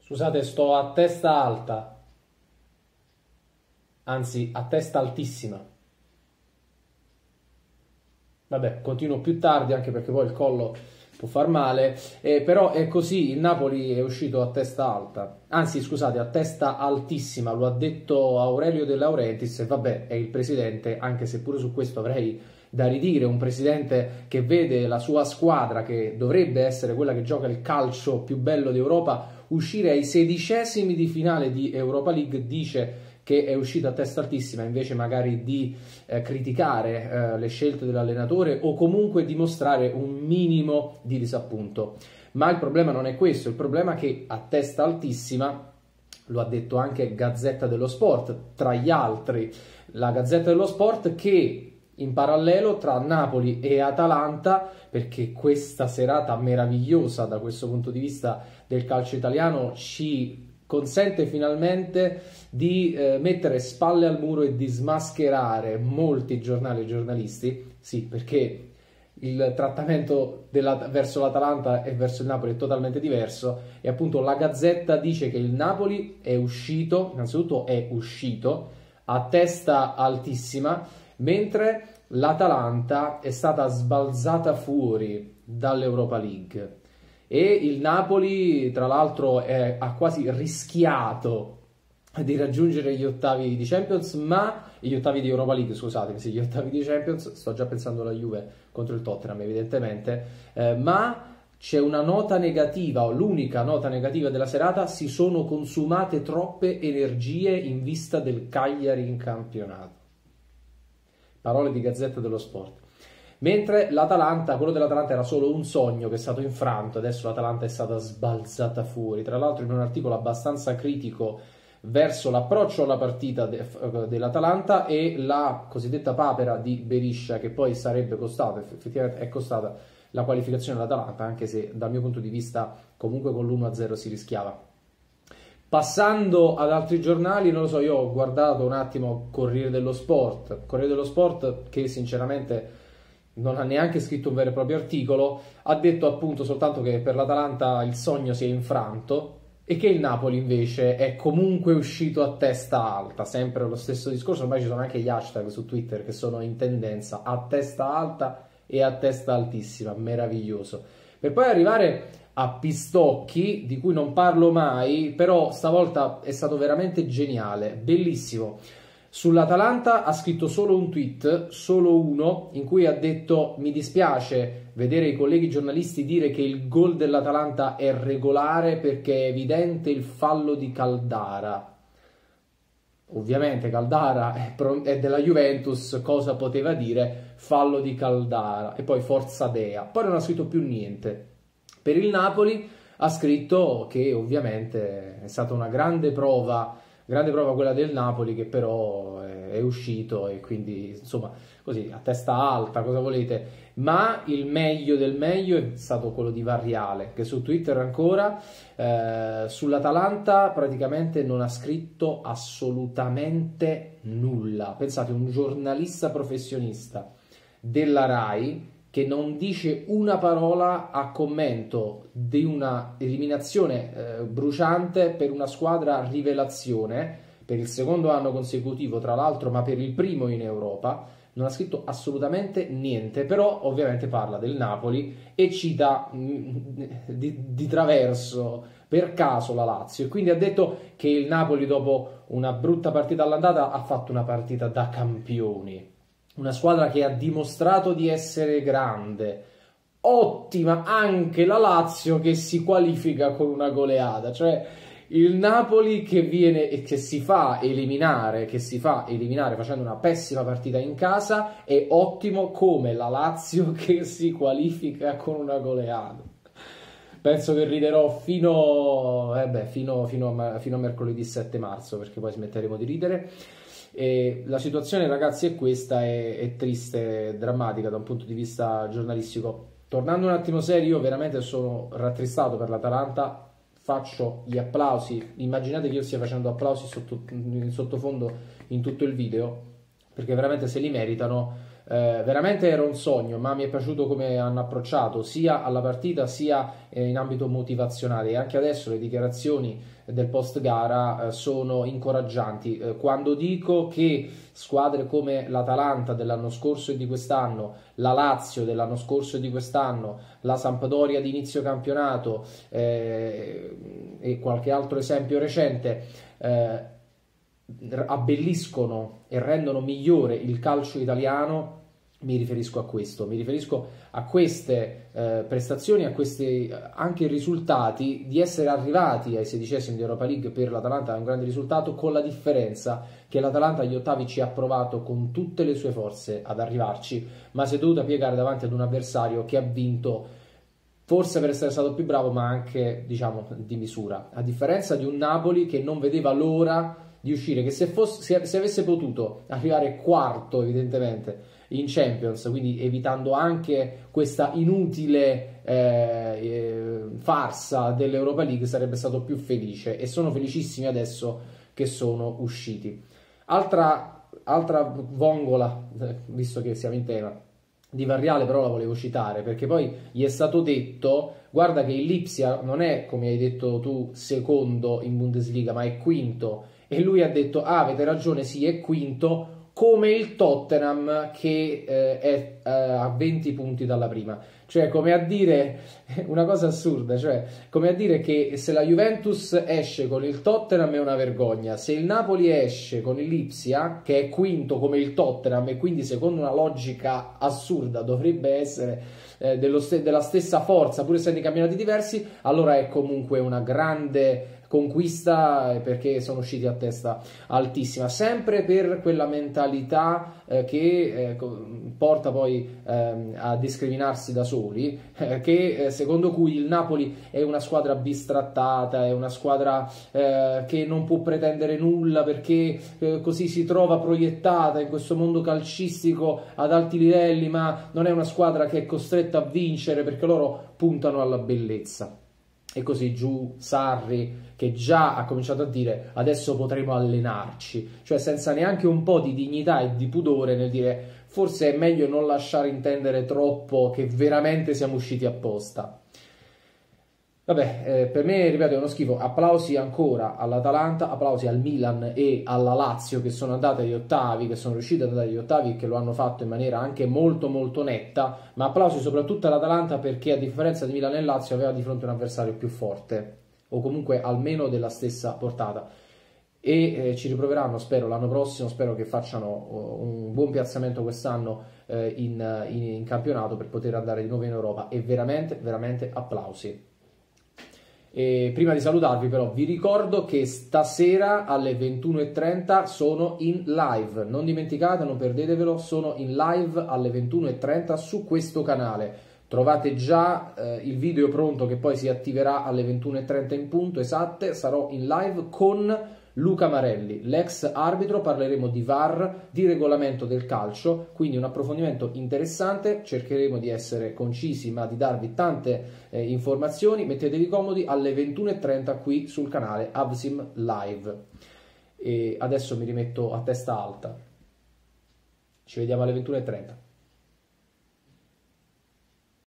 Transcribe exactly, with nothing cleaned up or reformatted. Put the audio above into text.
Scusate, sto a testa alta, anzi a testa altissima. Vabbè, continuo più tardi anche perché poi il collo può far male, eh, però è così, il Napoli è uscito a testa alta, anzi scusate, a testa altissima, lo ha detto Aurelio De Laurentiis e vabbè, è il presidente, anche se pure su questo avrei da ridire, un presidente che vede la sua squadra, che dovrebbe essere quella che gioca il calcio più bello d'Europa, uscire ai sedicesimi di finale di Europa League, dice che è uscito a testa altissima invece magari di eh, criticare eh, le scelte dell'allenatore o comunque dimostrare un minimo di disappunto. Ma il problema non è questo, il problema è che a testa altissima, lo ha detto anche Gazzetta dello Sport, tra gli altri, la Gazzetta dello Sport, che in parallelo tra Napoli e Atalanta, perché questa serata meravigliosa da questo punto di vista del calcio italiano ci consente finalmente di eh, mettere spalle al muro e di smascherare molti giornali e giornalisti, sì, perché il trattamento della, verso l'Atalanta e verso il Napoli è totalmente diverso, e appunto la Gazzetta dice che il Napoli è uscito, innanzitutto è uscito a testa altissima, mentre l'Atalanta è stata sbalzata fuori dall'Europa League. E il Napoli, tra l'altro, è, ha quasi rischiato di raggiungere gli ottavi di Champions, ma gli ottavi di Europa League, scusatemi, sì, gli ottavi di Champions, sto già pensando alla Juve contro il Tottenham, evidentemente, eh, ma c'è una nota negativa, o l'unica nota negativa della serata: si sono consumate troppe energie in vista del Cagliari in campionato. Parole di Gazzetta dello Sport. Mentre l'Atalanta, quello dell'Atalanta era solo un sogno che è stato infranto, adesso l'Atalanta è stata sbalzata fuori. Tra l'altro in un articolo abbastanza critico verso l'approccio alla partita de, dell'Atalanta e la cosiddetta papera di Beriscia, che poi sarebbe costata, effettivamente è costata la qualificazione dell'Atalanta, anche se dal mio punto di vista comunque con l'uno a zero si rischiava. Passando ad altri giornali, non lo so, io ho guardato un attimo Corriere dello Sport, Corriere dello Sport che sinceramente non ha neanche scritto un vero e proprio articolo, ha detto appunto soltanto che per l'Atalanta il sogno si è infranto e che il Napoli invece è comunque uscito a testa alta, sempre lo stesso discorso. Ormai ci sono anche gli hashtag su Twitter che sono in tendenza, a testa alta e a testa altissima, meraviglioso. Per poi arrivare a Pistocchi, di cui non parlo mai, però stavolta è stato veramente geniale, bellissimo. Sull'Atalanta ha scritto solo un tweet, solo uno, in cui ha detto: mi dispiace vedere i colleghi giornalisti dire che il gol dell'Atalanta è regolare perché è evidente il fallo di Caldara. Ovviamente Caldara è, è della Juventus, cosa poteva dire? Fallo di Caldara. E poi Forza Dea. Poi non ha scritto più niente. Per il Napoli ha scritto che ovviamente è stata una grande prova, grande prova quella del Napoli, che però è, è uscito e quindi insomma così a testa alta, cosa volete. Ma il meglio del meglio è stato quello di Varriale, che su Twitter ancora eh, sull'Atalanta praticamente non ha scritto assolutamente nulla. Pensate, un giornalista professionista della Rai che non dice una parola a commento di una eliminazione eh, bruciante per una squadra rivelazione per il secondo anno consecutivo, tra l'altro, ma per il primo in Europa. Non ha scritto assolutamente niente, però ovviamente parla del Napoli e cita mh, di, di traverso per caso la Lazio, e quindi ha detto che il Napoli dopo una brutta partita all'andata ha fatto una partita da campioni. Una squadra che ha dimostrato di essere grande. Ottima anche la Lazio, che si qualifica con una goleada. Cioè il Napoli che viene e che si fa eliminare, che si fa eliminare facendo una pessima partita in casa, è ottimo come la Lazio che si qualifica con una goleada. Penso che riderò fino, eh beh, fino, fino, a, fino a mercoledì sette marzo, perché poi smetteremo di ridere. E la situazione, ragazzi, è questa, è, è triste, è drammatica da un punto di vista giornalistico. Tornando un attimo serio, io veramente sono rattristato per l'Atalanta, faccio gli applausi, immaginate che io stia facendo applausi sotto, in sottofondo in tutto il video, perché veramente se li meritano. Eh, veramente era un sogno, ma mi è piaciuto come hanno approcciato sia alla partita sia eh, in ambito motivazionale, e anche adesso le dichiarazioni del post gara eh, sono incoraggianti. Eh, quando dico che squadre come l'Atalanta dell'anno scorso e di quest'anno, la Lazio dell'anno scorso e di quest'anno, la Sampdoria di inizio campionato eh, e qualche altro esempio recente eh, abbelliscono e rendono migliore il calcio italiano, mi riferisco a questo, mi riferisco a queste eh, prestazioni, a questi anche risultati di essere arrivati ai sedicesimi di Europa League. Per l'Atalanta è un grande risultato, con la differenza che l'Atalanta agli ottavi ci ha provato con tutte le sue forze ad arrivarci, ma si è dovuta piegare davanti ad un avversario che ha vinto forse per essere stato più bravo, ma anche, diciamo, di misura, a differenza di un Napoli che non vedeva l'ora di uscire, che se, fosse, se avesse potuto arrivare quarto evidentemente in Champions, quindi evitando anche questa inutile eh, eh, farsa dell'Europa League, sarebbe stato più felice, e sono felicissimi adesso che sono usciti. Altra, altra vongola, visto che siamo in tema, di Varriale però la volevo citare, perché poi gli è stato detto: guarda che il Lipsia non è, come hai detto tu, secondo in Bundesliga, ma è quinto, e lui ha detto: ah, avete ragione, sì, è quinto, come il Tottenham che eh, è eh, a venti punti dalla prima. Cioè, come a dire una cosa assurda, cioè come a dire che se la Juventus esce con il Tottenham è una vergogna, se il Napoli esce con il Lipsia, che è quinto come il Tottenham, e quindi secondo una logica assurda dovrebbe essere eh, dello st- della stessa forza, pur essendo i campionati diversi, allora è comunque una grande conquista, perché sono usciti a testa altissima, sempre per quella mentalità eh, che eh, porta poi eh, a discriminarsi da soli, eh, che eh, secondo cui il Napoli è una squadra bistrattata, è una squadra eh, che non può pretendere nulla perché eh, così si trova proiettata in questo mondo calcistico ad alti livelli, ma non è una squadra che è costretta a vincere perché loro puntano alla bellezza. E così giù Sarri, che già ha cominciato a dire adesso potremo allenarci, cioè senza neanche un po' di dignità e di pudore nel dire forse è meglio non lasciare intendere troppo che veramente siamo usciti apposta. Vabbè, eh, per me, ripeto, è uno schifo. Applausi ancora all'Atalanta, applausi al Milan e alla Lazio, che sono andate agli ottavi, che sono riuscite ad andare agli ottavi e che lo hanno fatto in maniera anche molto molto netta, ma applausi soprattutto all'Atalanta perché, a differenza di Milan e Lazio, aveva di fronte un avversario più forte, o comunque almeno della stessa portata. E eh, ci riproveranno, spero, l'anno prossimo, spero che facciano uh, un buon piazzamento quest'anno uh, in, in, in campionato per poter andare di nuovo in Europa, e veramente, veramente applausi. E prima di salutarvi però vi ricordo che stasera alle ventuno e trenta sono in live, non dimenticate, non perdetevelo, sono in live alle ventuno e trenta su questo canale. Trovate già eh, il video pronto che poi si attiverà alle ventuno e trenta in punto esatte. Sarò in live con Luca Marelli, l'ex arbitro, parleremo di V A R, di regolamento del calcio, quindi un approfondimento interessante. Cercheremo di essere concisi ma di darvi tante eh, informazioni. Mettetevi comodi alle ventuno e trenta qui sul canale Avsim Live. E adesso mi rimetto a testa alta. Ci vediamo alle ventuno e trenta.